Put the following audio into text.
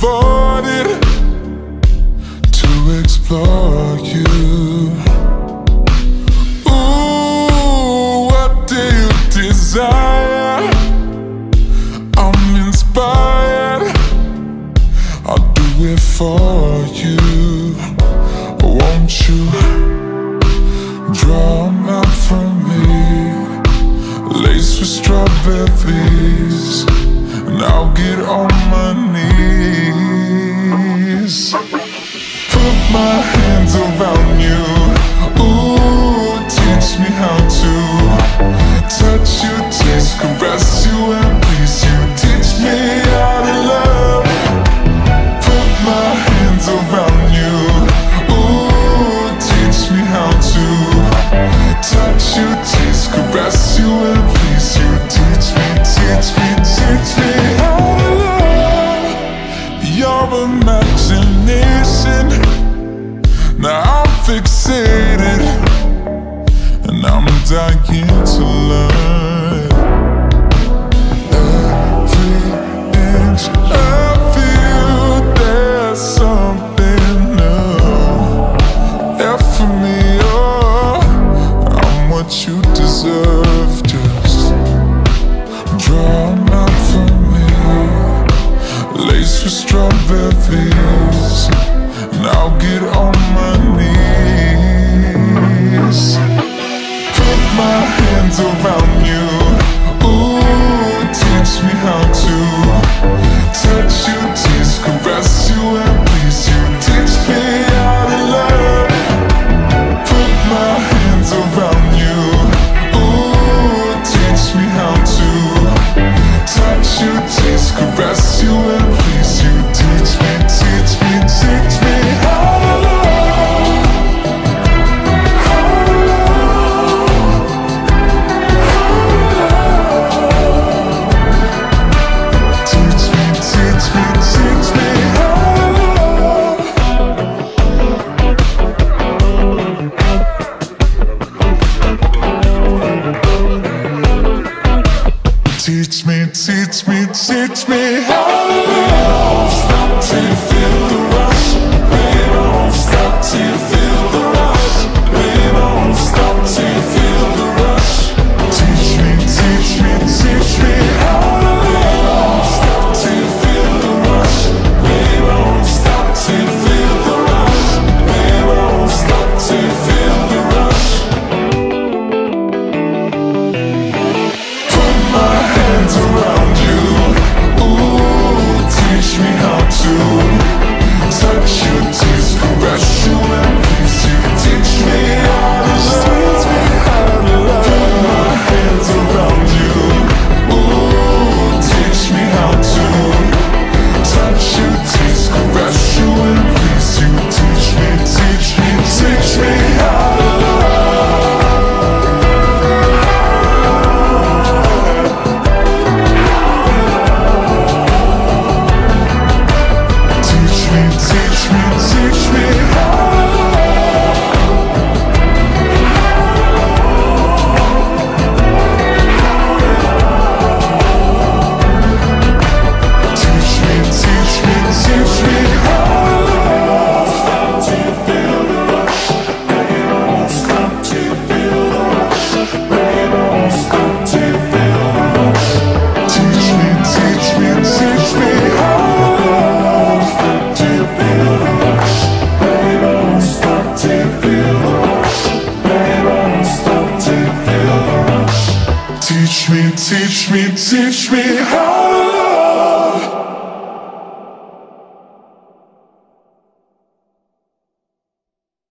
devoted to explore you. Ooh, what do you desire? I'm inspired, I'll do it for you. Won't you draw a map for me, laced with strawberries, and I'll get on my knees. Put my hands around you. Ooh, teach me how to touch you, taste, caress you, and please you. Teach me how to love. Put my hands around you. Ooh, teach me how to touch you, taste, caress you, and please you. Teach me, teach me, teach me how to love. Your imagination, now I'm fixated, and I'm dying to learn. Every inch of you, there's something new. F for me, oh, I'm what you deserve. Just draw a map for me, laced with strawberries, and I'll get on my knees. Put my hands around you. Ooh, teach me how to touch you, taste, caress you, and please you. Teach me how to love. Put my hands around you. Ooh, teach me how to touch you, taste, caress you, and please you. Teach me, teach me, teach me how to love. How to love. Teach me, teach me, teach me how to love. Teach me, teach me, teach me how to love. Stop till you feel the rush. Baby, don't stop till you feel the rush. Baby, don't stop till you feel the rush. Teach me, teach me, teach me how to love. Stop till you feel the rush. Baby, don't stop till you feel the rush. Baby, don't stop till you feel the rush. Put my hands around you. Ooh, teach me how to touch you, taste, caress you, and please you. Teach me how to love. Put my hands around you. Ooh, teach me how to touch you, taste, caress you, and please you. Teach me, teach me, teach me how to teach me, teach me, teach me how to teach me, teach me, teach me how to love. Stop till you feel the rush. Baby, don't stop till you feel the rush. Baby, don't stop till you feel the rush. Teach me, teach me, teach me how to love. Stop till you feel the rush. Baby, don't stop till you feel the rush. Baby, don't stop till you feel the rush. Teach me, teach me, teach me how